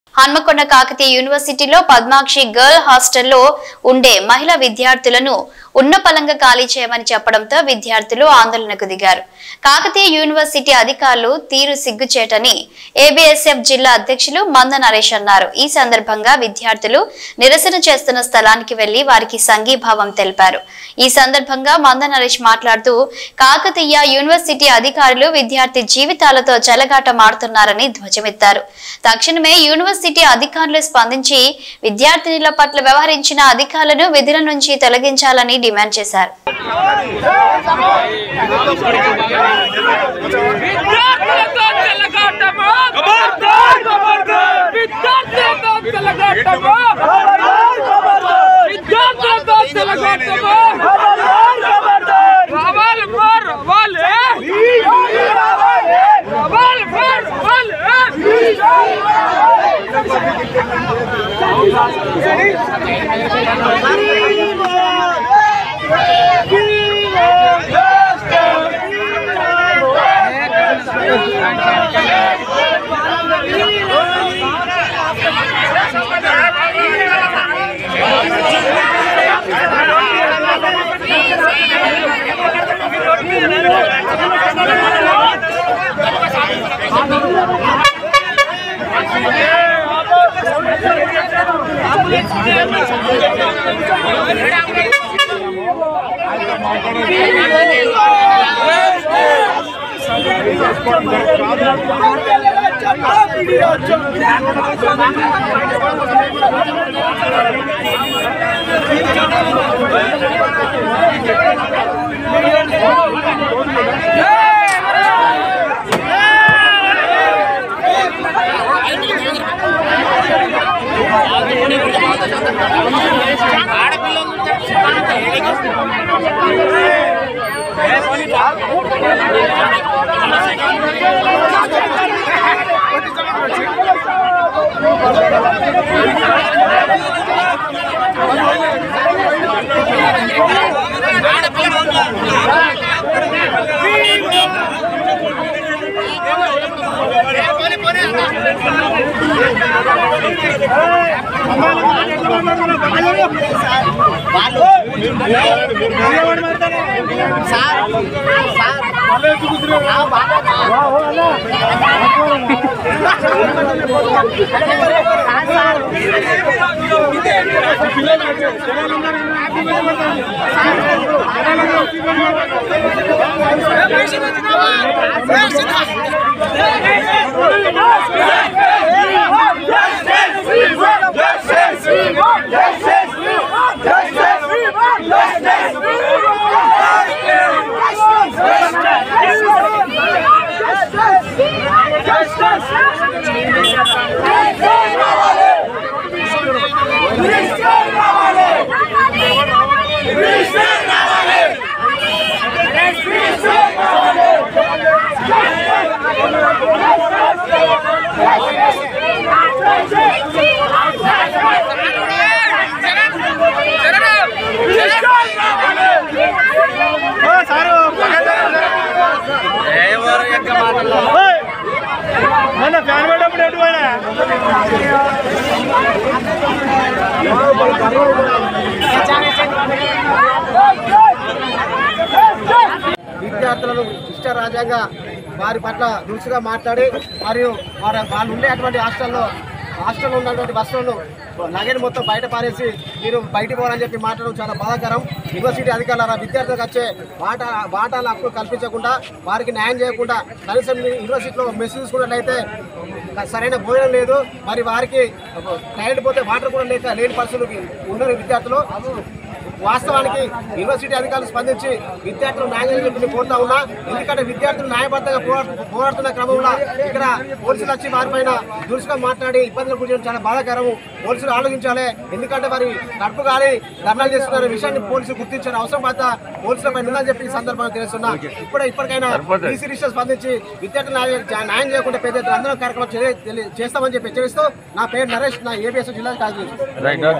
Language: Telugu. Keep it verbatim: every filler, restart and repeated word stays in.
హన్మకొండ కాకతీయ యూనివర్సిటీలో పద్మాక్షి గర్ల్ హాస్టల్లో ఉండే మహిళా విద్యార్థులను ఉన్నపలంగా ఖాళీ చేయమని చెప్పడంతో విద్యార్థులు ఆందోళనకు దిగారు. కాకతీయ యూనివర్సిటీ అధికారులు తీరు సిగ్గుచేటని ఏబీఎస్ఎఫ్ జిల్లా అధ్యక్షులు మంద నరేష్ అన్నారు. ఈ సందర్భంగా విద్యార్థులు నిరసన చేస్తున్న స్థలానికి వెళ్లి వారికి సంఘీభావం తెలిపారు. ఈ సందర్భంగా మంద నరేష్ మాట్లాడుతూ కాకతీయ యూనివర్సిటీ అధికారులు విద్యార్థి జీవితాలతో చెలగాటమాడుతున్నారని ధ్వజమెత్తారు. తక్షణమే యూనివర్సిటీ అధికారులు స్పందించి విద్యార్థినుల పట్ల వ్యవహరించిన అధికారులను విధుల నుంచి తొలగించాలని డిమాండ్ చేశారు. విద్యార్థులను ఇష్ట రాజ్యంగా వారి పట్ల దురుసుగా మాట్లాడి మరియు వారి వాళ్ళు ఉండేటువంటి హాస్టల్లో హాస్టల్లో ఉన్నటువంటి బస్సులను నగని మొత్తం బయట పారేసి మీరు బయటకు పోవాలని చెప్పి మాట్లాడడం చాలా బాధాకరం. యూనివర్సిటీ అధికారుల విద్యార్థులకు వచ్చే బాట బాటాల హక్కులు కల్పించకుండా వారికి న్యాయం చేయకుండా కనీసం యూనివర్సిటీలో మెస్ చూసుకున్నట్లయితే సరైన భోజనం లేదు, మరి వారికి టైర్డ్ పోతే వాటర్ కూడా లేక లేని పరిస్థితులకి ఉన్న విద్యార్థులు వాస్తవానికి యూనివర్సిటీ అధికారులు స్పందించి విద్యార్థులు న్యాయం చెప్పి కోరుతా ఉన్నా. ఎందుకంటే విద్యార్థులు న్యాయబద్ధంగా పోరాడుతున్న క్రమంలో ఇక్కడ పోలీసులు వచ్చి వారిపైన దురుసుగా మాట్లాడి ఇబ్బందులు గురించి చాలా బాధాకరం. పోలీసులు ఆలోచించాలి, ఎందుకంటే వారి కడుపు గాలి ధర్నాలు చేస్తున్న విషయాన్ని పోలీసులు గుర్తించిన అవసరం పట్ల పోలీసులపై ఉందని చెప్పి ఈ సందర్భంగా తెలుస్తున్నా. ఇప్పుడే ఇప్పటికైనా ఈ సిరీస్ స్పందించి విద్యార్థులు న్యాయం చేయకుండా పెద్ద అందరూ కార్యక్రమం చేస్తామని చెప్పి హెచ్చరిస్తూ నా పేరు నరేష్, నా ఏబీఎస్ జిల్లా కార్యదర్శి.